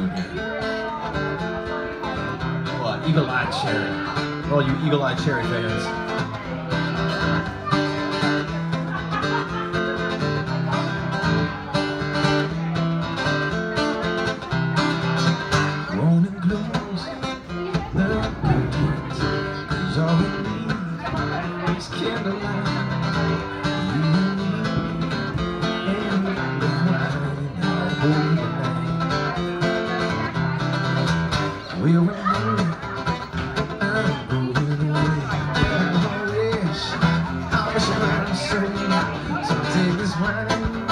again. What? Eagle-Eyed Cherry. For all you Eagle-Eyed Cherry fans. Morning glows, the curtains, 'cause all we need is candlelight. You and me, and the wine, holy night. We'll remember, I'm going away. I wish I could say, so take this wine.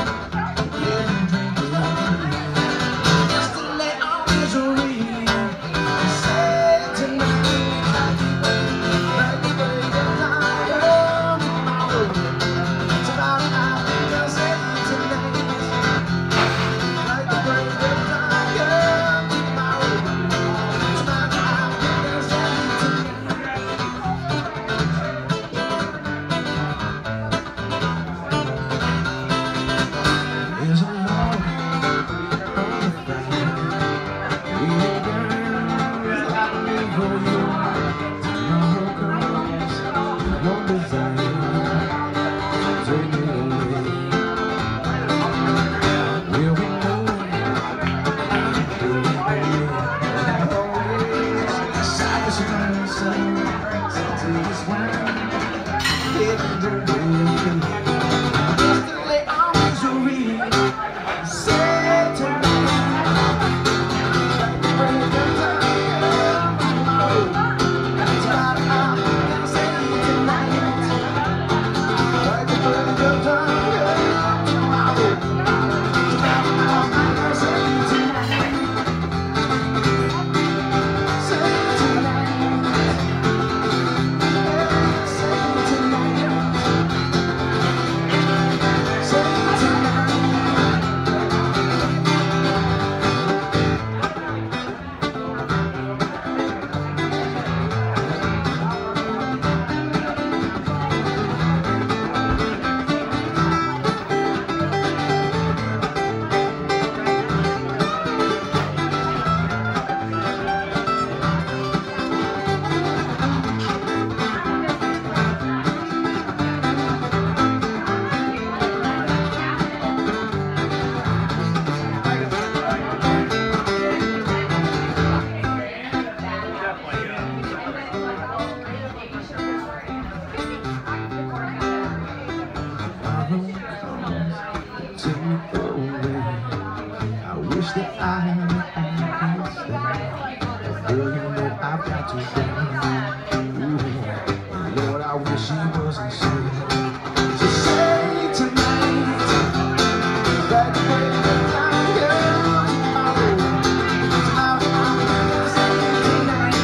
I wish that I could stay. Girl, you know I've got to go. Ooh, Lord, I wish he wasn't so. So say tonight that way I'm here tomorrow. I'm gonna say tonight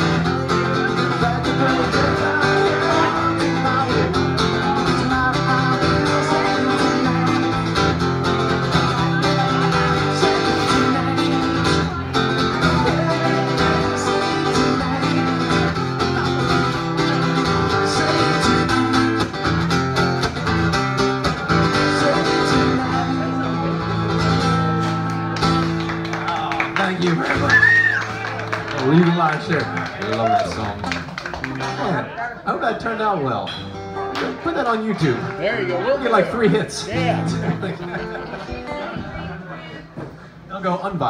that way I'm here tomorrow. Tonight I'm gonna say tonight. Thank you very much. Eagle-Eyed Cherry. I love that song. Man, I hope that turned out well. Put that on YouTube. There you go. We'll get like 3 hits. Yeah. I'll go unbiased.